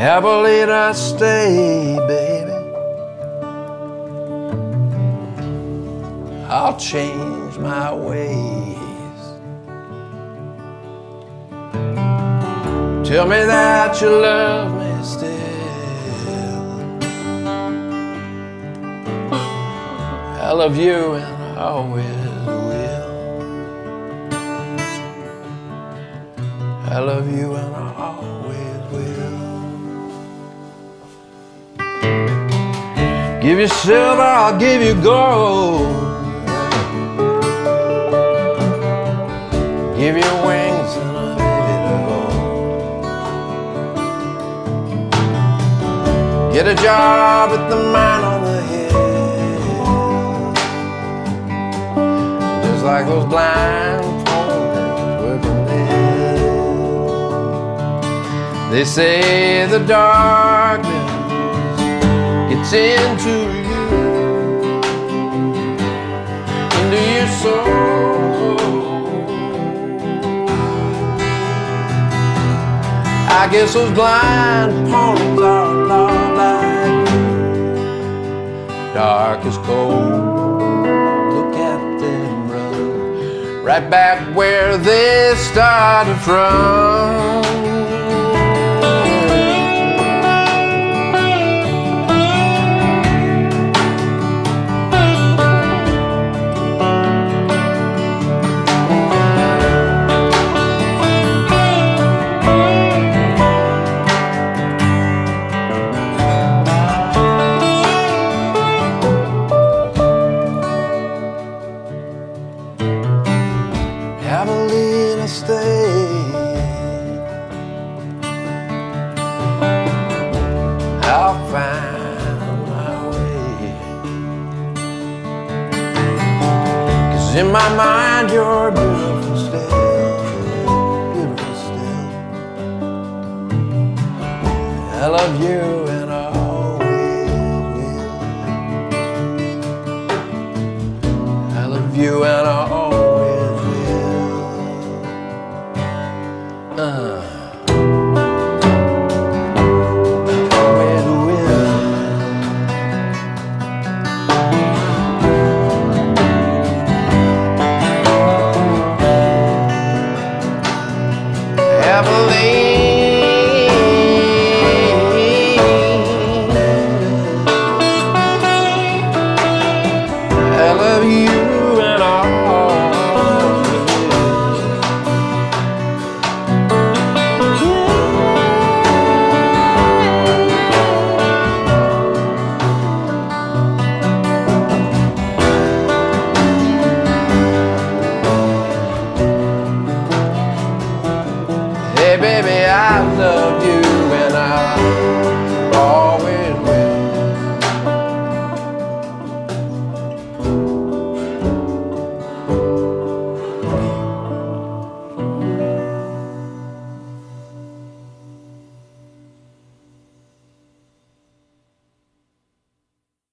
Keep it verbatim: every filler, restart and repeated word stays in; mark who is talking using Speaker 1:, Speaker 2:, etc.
Speaker 1: Avalina, stay, baby. I'll change my ways. Tell me that you love me still. I love you and I always will. I love you and I always will. Give you silver, I'll give you gold. Give you wings and I'll give you the gold. Get a job at the mine on the hill, just like those blind folks working there. They say the darkness gets into you, into your soul. I guess those blind ponies are a lot like you. Dark as cold, look at them run, right back where they started from. Avalina, stay. I'll find my way. 'Cause in my mind you're beautiful still, beautiful still. I love you.